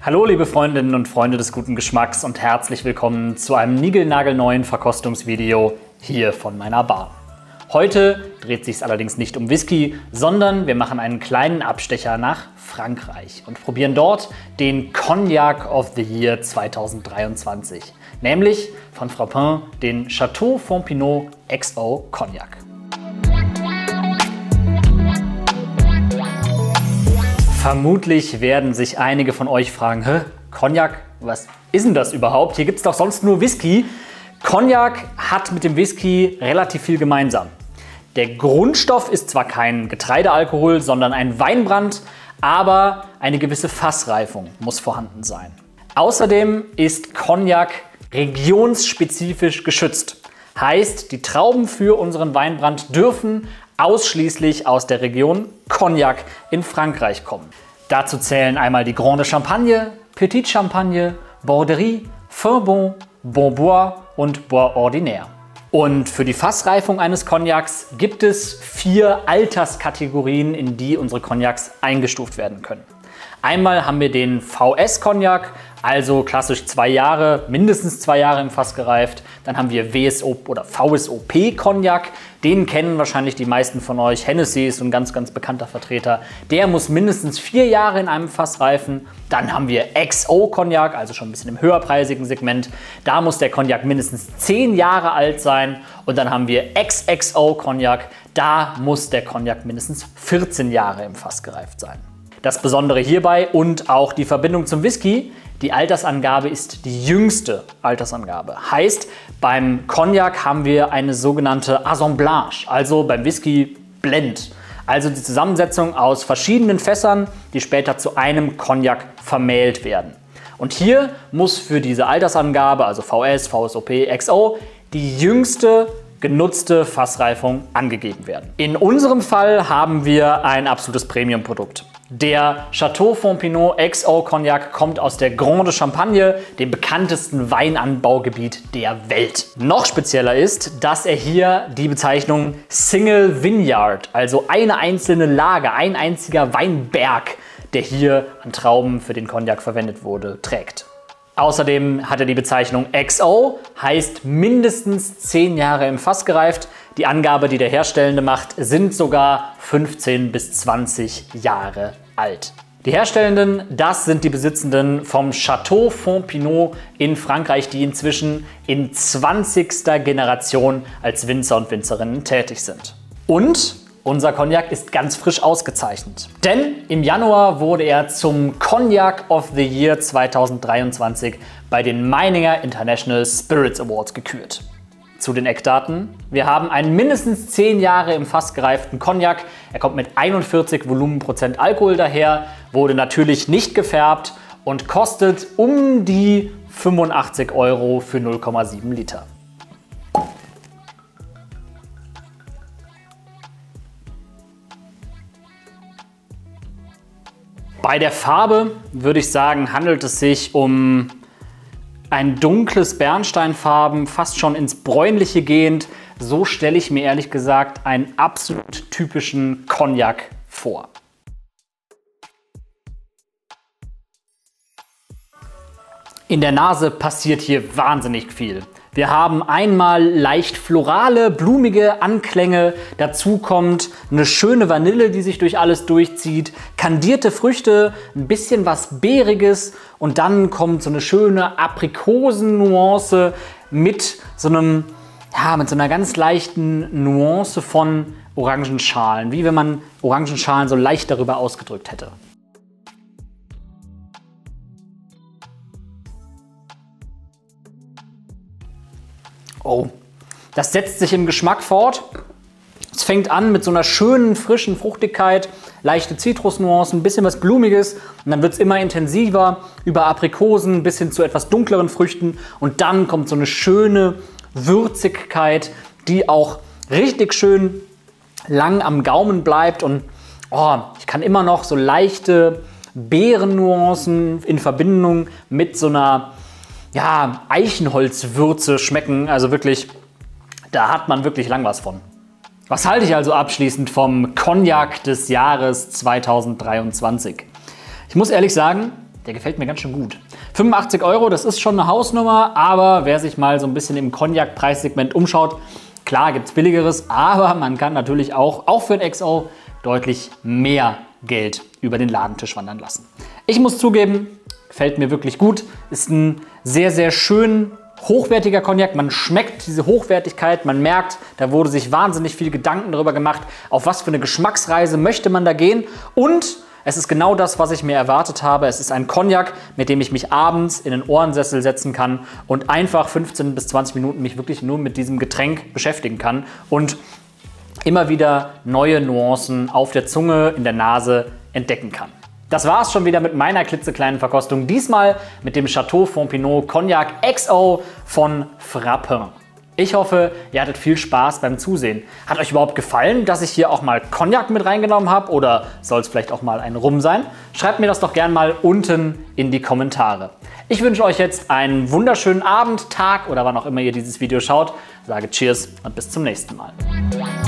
Hallo liebe Freundinnen und Freunde des guten Geschmacks und herzlich willkommen zu einem niegelnagelneuen Verkostungsvideo hier von meiner Bar. Heute dreht sich es allerdings nicht um Whisky, sondern wir machen einen kleinen Abstecher nach Frankreich und probieren dort den Cognac of the Year 2023, nämlich von Frappin den Château Fontpinault XO Cognac. Vermutlich werden sich einige von euch fragen, Cognac, was ist denn das überhaupt? Hier gibt es doch sonst nur Whisky. Cognac hat mit dem Whisky relativ viel gemeinsam. Der Grundstoff ist zwar kein Getreidealkohol, sondern ein Weinbrand, aber eine gewisse Fassreifung muss vorhanden sein. Außerdem ist Cognac regionsspezifisch geschützt. Heißt, die Trauben für unseren Weinbrand dürfen ausschließlich aus der Region Cognac in Frankreich kommen. Dazu zählen einmal die Grande Champagne, Petite Champagne, Borderie, Feurbon, Bonbois und Bois Ordinaire. Und für die Fassreifung eines Cognacs gibt es 4 Alterskategorien, in die unsere Cognacs eingestuft werden können. Einmal haben wir den VS-Cognac, also klassisch 2 Jahre, mindestens 2 Jahre im Fass gereift. Dann haben wir WSO oder VSOP-Cognac, den kennen wahrscheinlich die meisten von euch. Hennessy ist ein ganz bekannter Vertreter. Der muss mindestens 4 Jahre in einem Fass reifen. Dann haben wir XO-Cognac, also schon ein bisschen im höherpreisigen Segment. Da muss der Cognac mindestens 10 Jahre alt sein. Und dann haben wir XXO-Cognac, da muss der Cognac mindestens 14 Jahre im Fass gereift sein. Das Besondere hierbei und auch die Verbindung zum Whisky, die Altersangabe ist die jüngste Altersangabe. Heißt, beim Cognac haben wir eine sogenannte Assemblage, also beim Whisky Blend. Also die Zusammensetzung aus verschiedenen Fässern, die später zu einem Cognac vermählt werden. Und hier muss für diese Altersangabe, also VS, VSOP, XO, die jüngste genutzte Fassreifung angegeben werden. In unserem Fall haben wir ein absolutes Premium-Produkt. Der Château Fontpinault XO Cognac kommt aus der Grande Champagne, dem bekanntesten Weinanbaugebiet der Welt. Noch spezieller ist, dass er hier die Bezeichnung Single Vineyard, also eine einzelne Lage, ein einziger Weinberg, der hier an Trauben für den Cognac verwendet wurde, trägt. Außerdem hat er die Bezeichnung XO, heißt mindestens 10 Jahre im Fass gereift. Die Angabe, die der Herstellende macht, sind sogar 15 bis 20 Jahre alt. Die Herstellenden, das sind die Besitzenden vom Château Fontpinault in Frankreich, die inzwischen in 20. Generation als Winzer und Winzerinnen tätig sind. Und unser Cognac ist ganz frisch ausgezeichnet. Denn im Januar wurde er zum Cognac of the Year 2023 bei den Meininger International Spirits Awards gekürt. Zu den Eckdaten: Wir haben einen mindestens 10 Jahre im Fass gereiften Cognac. Er kommt mit 41 Volumenprozent Alkohol daher, wurde natürlich nicht gefärbt und kostet um die 85 € für 0,7 Liter. Bei der Farbe würde ich sagen, handelt es sich um ein dunkles Bernsteinfarben, fast schon ins Bräunliche gehend. So stelle ich mir ehrlich gesagt einen absolut typischen Cognac vor. In der Nase passiert hier wahnsinnig viel. Wir haben einmal leicht florale, blumige Anklänge, dazu kommt eine schöne Vanille, die sich durch alles durchzieht, kandierte Früchte, ein bisschen was Beeriges und dann kommt so eine schöne Aprikosen-Nuance mit so einer ganz leichten Nuance von Orangenschalen, wie wenn man Orangenschalen so leicht darüber ausgedrückt hätte. Oh, das setzt sich im Geschmack fort. Es fängt an mit so einer schönen, frischen Fruchtigkeit, leichte Zitrusnuancen, ein bisschen was Blumiges und dann wird es immer intensiver über Aprikosen bis hin zu etwas dunkleren Früchten und dann kommt so eine schöne Würzigkeit, die auch richtig schön lang am Gaumen bleibt und ich kann immer noch so leichte Beerennuancen in Verbindung mit so einer Eichenholzwürze schmecken, also wirklich, da hat man wirklich lang was von. Was halte ich also abschließend vom Cognac des Jahres 2023? Ich muss ehrlich sagen, Der gefällt mir ganz schön gut. 85 €, das ist schon eine Hausnummer, aber wer sich mal so ein bisschen im Cognac-Preissegment umschaut, klar gibt es billigeres, aber man kann natürlich auch für ein XO deutlich mehr Geld über den Ladentisch wandern lassen. Ich muss zugeben, gefällt mir wirklich gut. Ist ein sehr, sehr schön hochwertiger Cognac. Man schmeckt diese Hochwertigkeit, man merkt, da wurde sich wahnsinnig viel Gedanken darüber gemacht, auf was für eine Geschmacksreise möchte man da gehen. Und es ist genau das, was ich mir erwartet habe. Es ist ein Cognac, mit dem ich mich abends in den Ohrensessel setzen kann und einfach 15 bis 20 Minuten mich wirklich nur mit diesem Getränk beschäftigen kann und immer wieder neue Nuancen auf der Zunge, in der Nase entdecken kann. Das war es schon wieder mit meiner klitzekleinen Verkostung. Diesmal mit dem Château Fontpinot Cognac XO von Frappin. Ich hoffe, ihr hattet viel Spaß beim Zusehen. Hat euch überhaupt gefallen, dass ich hier auch mal Cognac mit reingenommen habe? Oder soll es vielleicht auch mal ein Rum sein? Schreibt mir das doch gern mal unten in die Kommentare. Ich wünsche euch jetzt einen wunderschönen Abend, Tag oder wann auch immer ihr dieses Video schaut. Sage Cheers und bis zum nächsten Mal.